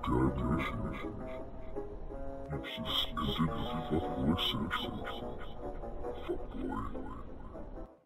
Oké, Jezus, en dit is een fuckboy sexy. Fuckboy.